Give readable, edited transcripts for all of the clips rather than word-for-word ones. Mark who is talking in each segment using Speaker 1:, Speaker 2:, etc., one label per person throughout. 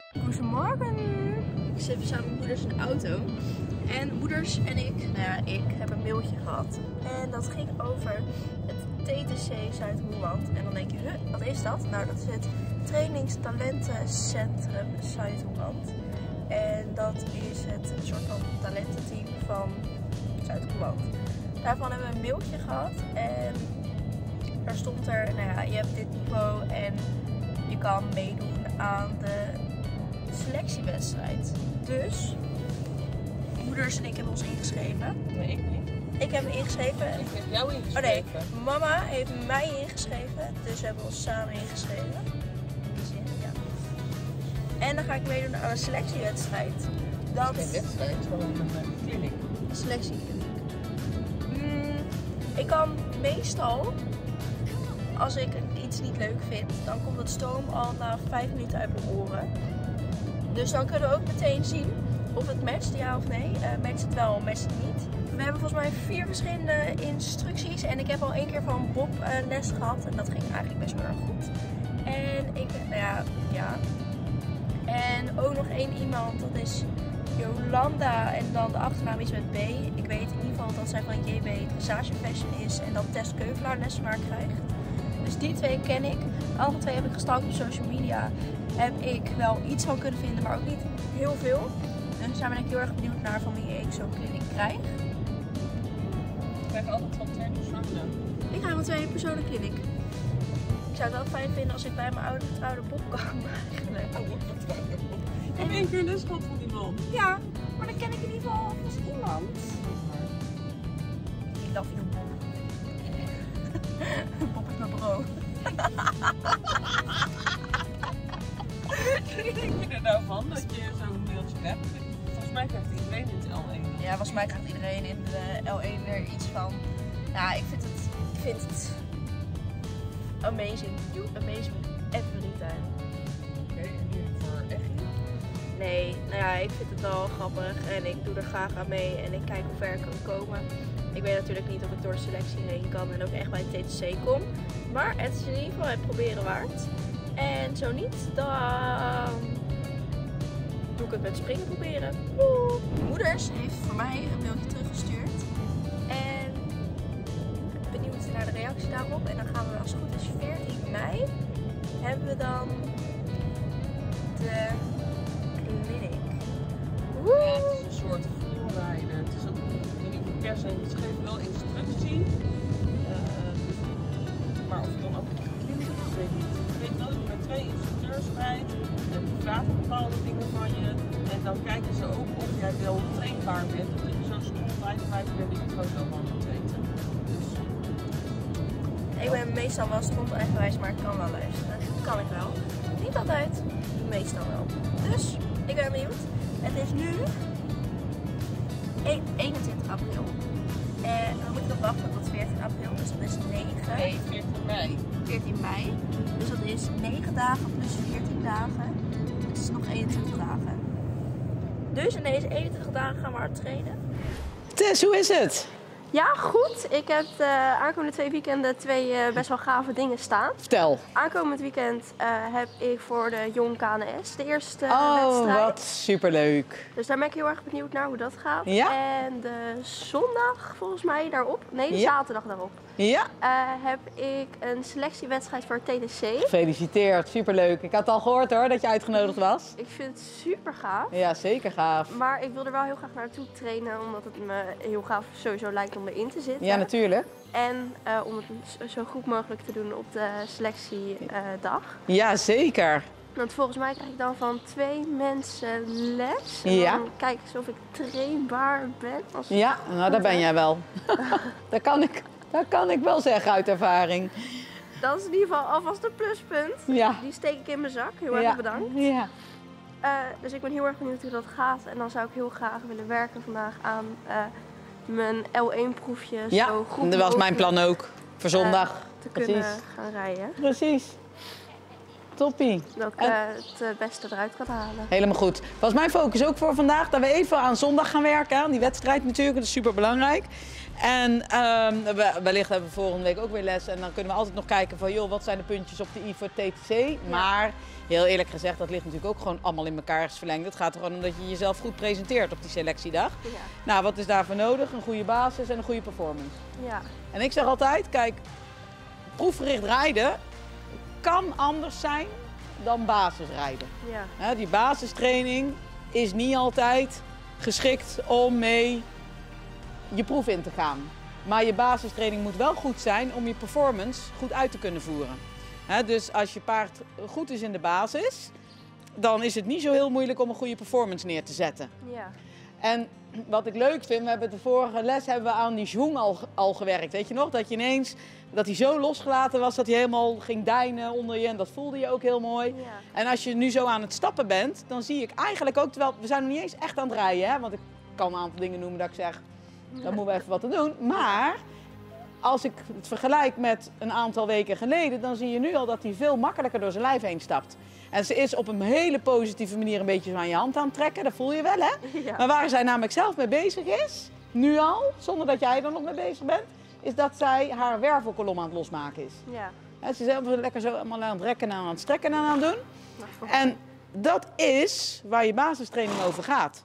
Speaker 1: Goedemorgen. Ik zit samen met moeders in de auto. En moeders en ik, ik heb een mailtje gehad. En dat ging over het TTC Zuid-Holland. En dan denk je, wat is dat? Nou, dat is het Trainingstalentencentrum Zuid-Holland. En dat is het soort van talententeam van Zuid-Holland. Daarvan hebben we een mailtje gehad. En daar stond er, je hebt dit niveau en je kan meedoen aan de selectiewedstrijd. Dus moeders en ik hebben ons ingeschreven.
Speaker 2: Nee, ik niet.
Speaker 1: Ik heb me ingeschreven.
Speaker 2: Ik heb jou ingeschreven.
Speaker 1: Oh nee, mama heeft mij ingeschreven. Dus we hebben ons samen ingeschreven. In die zin, ja. En dan ga ik meedoen aan een selectiewedstrijd.
Speaker 2: Dat is geen wedstrijd, gewoon een clinic.
Speaker 1: Selectiekliniek. Ik kan meestal, als ik iets niet leuk vind, dan komt het stoom al na 5 minuten uit mijn oren. Dus dan kunnen we ook meteen zien of het matcht, ja of nee. Matcht het wel, matcht het niet. We hebben volgens mij 4 verschillende instructies. En ik heb al 1 keer van Bob les gehad. En dat ging eigenlijk best wel erg goed. En ik, ja. En ook nog 1 iemand, dat is Jolanda. En dan de achternaam is met B. Ik weet in ieder geval dat zij van JB Dressage Fashion is. En dat Tess Keuvelaar les van haar krijgt. Dus die 2 ken ik. De andere 2 heb ik gestalkt op social media. Heb ik wel iets van kunnen vinden, maar ook niet heel veel. Dus daar ben ik heel erg benieuwd naar van wie ik zo'n kliniek krijg.
Speaker 2: Ik krijg altijd van 2 personen.
Speaker 1: Ik ga een 2 personen kliniek. Ik zou het wel fijn vinden als ik bij mijn oude Bob kan eigenlijk.
Speaker 2: Ik heb 1 keer les gehad van die man.
Speaker 1: Ja, maar dan ken ik in ieder geval alvast iemand. I love you, Bob. Bob is mijn bro.
Speaker 2: Wat denk je er nou van dat je zo'n mailtje hebt? Volgens mij krijgt iedereen in het L1.
Speaker 1: Ja, volgens mij krijgt iedereen in de L1 er iets van. Ja, ik vind het amazing. You amaze me every time.
Speaker 2: Oké, en nu voor echt niet?
Speaker 1: Nee, ik vind het wel grappig en ik doe er graag aan mee en ik kijk hoe ver ik kan komen. Ik weet natuurlijk niet of ik door de selectie heen kan en ook echt bij het TTC kom. Maar het is in ieder geval het proberen waard. En zo niet, dan doe ik het met springen proberen. Woe! Moeders heeft voor mij een mailtje teruggestuurd. En benieuwd naar de reactie daarop. En dan gaan we als het goed is 14 mei hebben we dan de clinic.
Speaker 2: Ja, het is een soort voorrijder. Het is ook niet voor kerst en het geeft wel instructie. Maar of je dan ook clinic is, weet ik niet. Ik weet wel dat je met 2 instructeurs rijdt en die vragen bepaalde dingen van je. En dan kijken ze ook of jij wel trainbaar bent. Of dat je zo'n strontwijsheid bent die je gewoon zo van moet weten. Dus,
Speaker 1: ik ben meestal wel stond-eigenwijs, maar ik kan wel luisteren. Kan ik wel. Niet altijd, meestal wel. Dus, ik ben benieuwd. Het is nu 21 april. En dan moet ik nog wachten tot 14 april, dus dat is 9.
Speaker 2: nee, 14 mei.
Speaker 1: 14 mei. Dus dat is 9 dagen plus 14 dagen. Het is nog 21 dagen. Dus in deze 21 dagen gaan we hard trainen.
Speaker 3: Tess, hoe is het?
Speaker 1: Ja, goed. Ik heb de aankomende 2 weekenden 2 best wel gave dingen staan.
Speaker 3: Vertel.
Speaker 1: Aankomend weekend heb ik voor de Jong KNS de eerste
Speaker 3: Oh,
Speaker 1: wedstrijd.
Speaker 3: wat superleuk.
Speaker 1: Dus daar ben ik heel erg benieuwd naar hoe dat gaat.
Speaker 3: Ja?
Speaker 1: En de zondag volgens mij daarop, nee de
Speaker 3: Ja.
Speaker 1: zaterdag daarop,
Speaker 3: Ja,
Speaker 1: heb ik een selectiewedstrijd voor TTC.
Speaker 3: gefeliciteerd. Superleuk. Ik had al gehoord hoor, dat je uitgenodigd was.
Speaker 1: Ik vind het super gaaf.
Speaker 3: Ja, zeker gaaf.
Speaker 1: Maar ik wil er wel heel graag naartoe trainen, omdat het me heel gaaf sowieso lijkt om erin te zitten.
Speaker 3: Ja, natuurlijk.
Speaker 1: En om het zo goed mogelijk te doen op de selectiedag.
Speaker 3: Ja, zeker.
Speaker 1: Want volgens mij krijg ik dan van 2 mensen les. En
Speaker 3: Ja.
Speaker 1: dan kijk ik eens of ik trainbaar ben. Als
Speaker 3: Ja, nou daar ben jij wel. Dat kan ik wel zeggen uit ervaring.
Speaker 1: Dat is in ieder geval alvast een pluspunt.
Speaker 3: Ja.
Speaker 1: Die steek ik in mijn zak. Heel erg
Speaker 3: Ja.
Speaker 1: bedankt.
Speaker 3: Ja.
Speaker 1: Dus ik ben heel erg benieuwd hoe dat gaat. En dan zou ik heel graag willen werken vandaag aan mijn L1-proefje.
Speaker 3: Ja,
Speaker 1: zo goed
Speaker 3: dat was mijn
Speaker 1: mogelijk,
Speaker 3: plan ook. Voor zondag.
Speaker 1: te
Speaker 3: Precies.
Speaker 1: kunnen gaan rijden.
Speaker 3: Precies. toppie.
Speaker 1: Dat ik het beste eruit kan halen.
Speaker 3: Helemaal goed. Was mijn focus ook voor vandaag dat we even aan zondag gaan werken. Aan die wedstrijd natuurlijk, dat is super belangrijk. En wellicht hebben we volgende week ook weer les. En dan kunnen we altijd nog kijken van, joh, wat zijn de puntjes op de I voor TTC. Ja. Maar heel eerlijk gezegd, dat ligt natuurlijk ook gewoon allemaal in elkaar verlengd. Het gaat er gewoon om dat je jezelf goed presenteert op die selectiedag. Ja. Nou, wat is daarvoor nodig? Een goede basis en een goede performance. Ja. En ik zeg altijd, kijk, proefgericht rijden kan anders zijn dan basisrijden. Ja. Die basistraining is niet altijd geschikt om mee je proef in te gaan. Maar je basistraining moet wel goed zijn om je performance goed uit te kunnen voeren. Dus als je paard goed is in de basis, dan is het niet zo heel moeilijk om een goede performance neer te zetten. Ja. En wat ik leuk vind, we hebben de vorige les hebben we aan die schwung al gewerkt. Weet je nog? Dat je ineens, dat hij zo losgelaten was, dat hij helemaal ging deinen onder je. En dat voelde je ook heel mooi. Ja. En als je nu zo aan het stappen bent, dan zie ik eigenlijk ook, terwijl we zijn nog niet eens echt aan het rijden. Hè? Want ik kan een aantal dingen noemen dat ik zeg, dan moeten we even wat te doen. Maar als ik het vergelijk met een aantal weken geleden, dan zie je nu al dat hij veel makkelijker door zijn lijf heen stapt. En ze is op een hele positieve manier een beetje zo aan je hand aan het trekken, dat voel je wel, hè? Ja. Maar waar zij namelijk zelf mee bezig is, nu al, zonder dat jij er nog mee bezig bent, is dat zij haar wervelkolom aan het losmaken is. Ja. En ze is helemaal lekker zo allemaal aan het rekken en aan het strekken en aan het doen. En dat is waar je basistraining over gaat.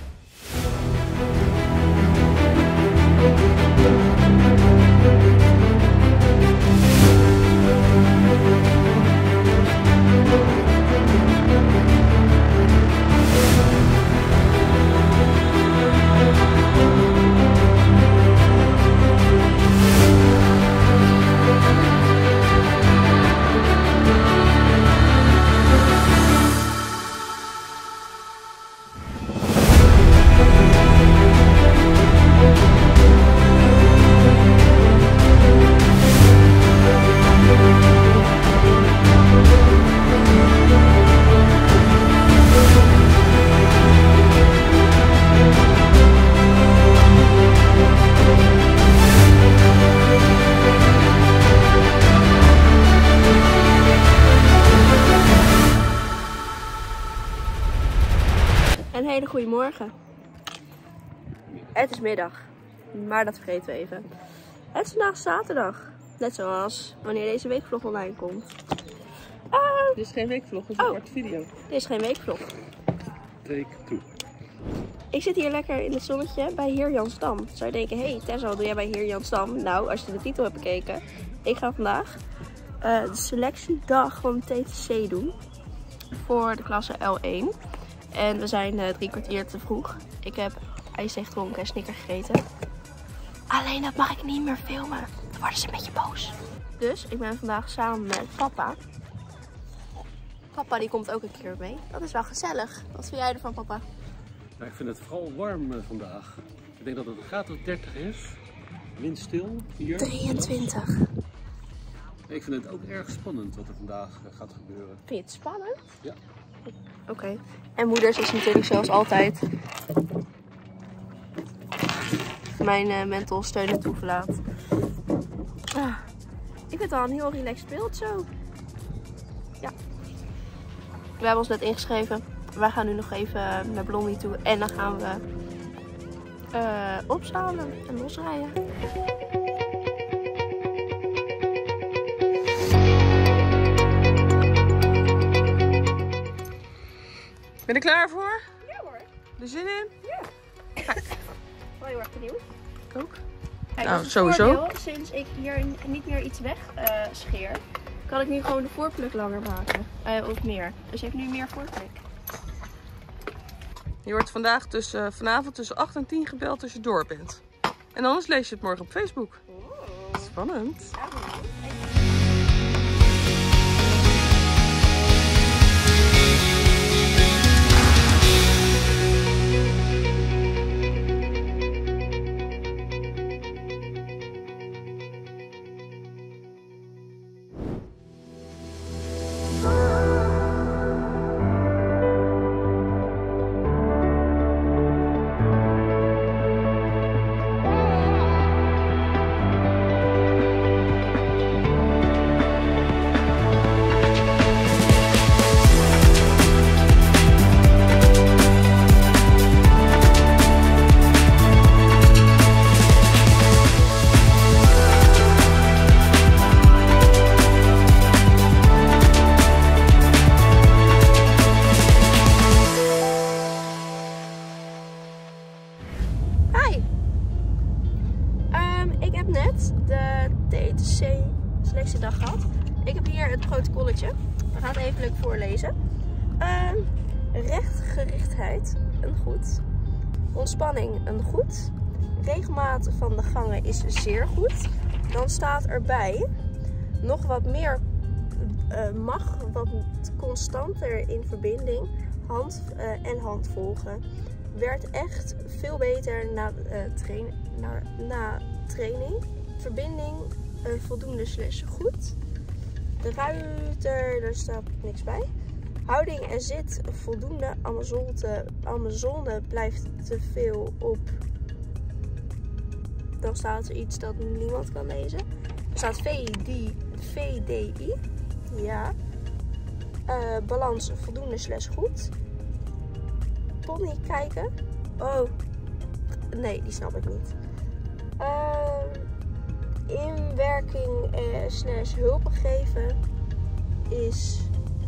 Speaker 1: Een hele goede morgen. Het is middag, maar dat vergeten we even. Het is vandaag zaterdag, net zoals wanneer deze weekvlog online komt.
Speaker 2: Dit is geen weekvlog, het is een korte video.
Speaker 1: Dit is geen weekvlog.
Speaker 4: Take 2.
Speaker 1: Ik zit hier lekker in het zonnetje bij Heer Jan Stam. Zou je denken, hey Tessa, wat doe jij bij Heer Jan Stam? Nou, als je de titel hebt bekeken, ik ga vandaag de selectiedag van TTC doen voor de klasse L1. En we zijn 3 kwartier te vroeg. Ik heb ijsthee gedronken en snicker gegeten. Alleen dat mag ik niet meer filmen. Dan worden ze een beetje boos. Dus ik ben vandaag samen met papa. Papa die komt ook een keer mee. Dat is wel gezellig. Wat vind jij ervan, papa?
Speaker 4: Nou, ik vind het vooral warm vandaag. Ik denk dat het een graad of 30 is. Windstil hier.
Speaker 1: 23.
Speaker 4: Ik vind het ook erg spannend wat er vandaag gaat gebeuren.
Speaker 1: Vind je het spannend?
Speaker 4: Ja.
Speaker 1: Oké. En moeders is natuurlijk zoals altijd mijn mental steun en toeverlaat. Ik vind het wel een heel relaxed beeld zo. Ja. We hebben ons net ingeschreven. Wij gaan nu nog even naar Blondie toe. En dan gaan we opstalen en losrijden.
Speaker 2: Ben je er klaar voor?
Speaker 1: Ja hoor.
Speaker 2: Er zin in?
Speaker 1: Ja. Kijk. Wel heel erg benieuwd.
Speaker 2: Ik ook.
Speaker 1: Kijk,
Speaker 2: Nou,
Speaker 1: als
Speaker 2: sowieso.
Speaker 1: voordeel, sinds ik hier niet meer iets weg scheer, kan ik nu gewoon de voorpluk langer maken. Of meer. Dus je hebt nu meer voorpluk.
Speaker 2: Je wordt vandaag vanavond tussen 8 en 10 gebeld als je door bent. En anders lees je het morgen op Facebook. Spannend.
Speaker 1: hier het protocolletje. We gaan het even voorlezen. Rechtgerichtheid, een goed. Ontspanning, een goed. Regelmaat van de gangen is zeer goed. Dan staat erbij nog wat meer mag, wat constanter in verbinding. Hand en hand volgen. Werd echt veel beter na training. Verbinding voldoende / goed. De ruiter, daar staat niks bij. Houding en zit voldoende. Amazone blijft te veel op. Dan staat er iets dat niemand kan lezen. Er staat VDI. Ja. Balans voldoende / goed. Pony kijken. Oh. Nee, die snap ik niet. Inwerking / hulp geven is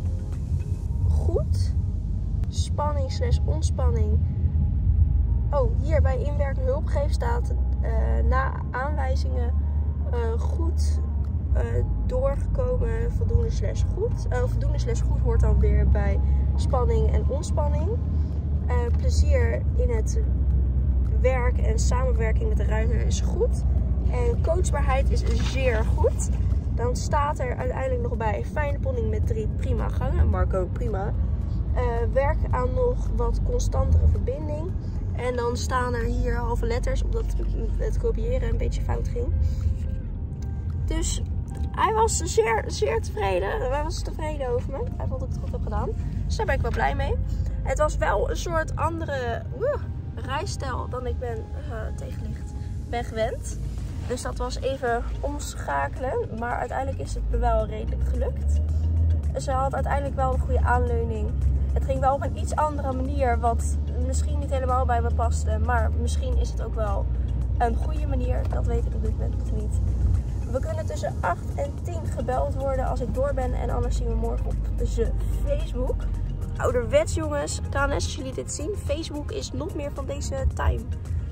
Speaker 1: goed. Spanning / ontspanning. Oh, hier bij inwerking hulp geven staat na aanwijzingen goed doorgekomen. Voldoende / goed. Voldoende / goed hoort dan weer bij spanning en ontspanning. Plezier in het werk en samenwerking met de ruiter is goed. En coachbaarheid is zeer goed. Dan staat er uiteindelijk nog bij fijne pony met 3 prima gangen. Marco, prima. Werk aan nog wat constantere verbinding. En dan staan er hier halve letters, omdat het kopiëren een beetje fout ging. Dus hij was zeer tevreden. Hij was tevreden over me. Hij vond dat ik het goed heb gedaan. Dus daar ben ik wel blij mee. Het was wel een soort andere rijstijl dan ik tegenlicht ben gewend. Dus dat was even omschakelen. Maar uiteindelijk is het me wel redelijk gelukt. Ze had uiteindelijk wel een goede aanleuning. Het ging wel op een iets andere manier. Wat misschien niet helemaal bij me paste. Maar misschien is het ook wel een goede manier. Dat weet ik op dit moment nog niet. We kunnen tussen 8 en 10 gebeld worden als ik door ben. En anders zien we morgen op de Facebook. Ouderwets jongens. KNS, als jullie dit zien. Facebook is nog meer van deze time.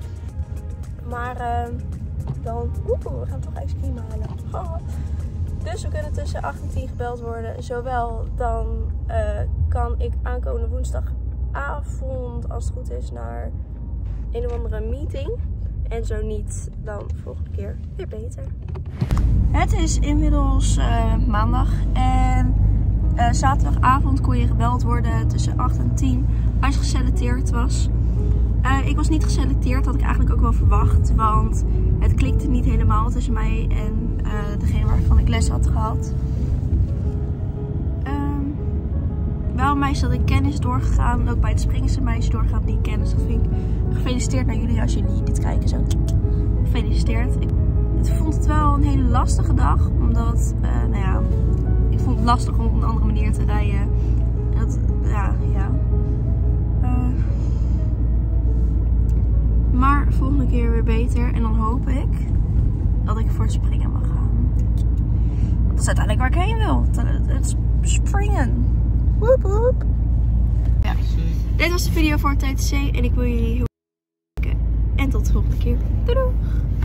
Speaker 1: Maar dan... we gaan toch ijscream halen. Oh. Dus we kunnen tussen 8 en 10 gebeld worden. Zowel dan kan ik aankomende woensdagavond, als het goed is, naar een of andere meeting. En zo niet, dan de volgende keer weer beter. Het is inmiddels maandag. En zaterdagavond kon je gebeld worden tussen 8 en 10 als je geselecteerd was. Ik was niet geselecteerd, had ik eigenlijk ook wel verwacht. Want het klikte niet helemaal tussen mij en degene waarvan ik les had gehad. Wel een meisje dat ik ken is doorgegaan. Ook bij het springen is een meisje doorgegaan die ik ken. Dus dat vind ik gefeliciteerd naar jullie als jullie dit kijken. Zo. Gefeliciteerd. Ik vond het wel een hele lastige dag. Omdat, ik vond het lastig om op een andere manier te rijden. Maar volgende keer weer beter. En dan hoop ik dat ik voor het springen mag gaan. Want dat is uiteindelijk waar ik heen wil. Het springen. Woep woep. Ja. Dit was de video voor TTC. En ik wil jullie heel erg kijken. En tot de volgende keer. Doei doei.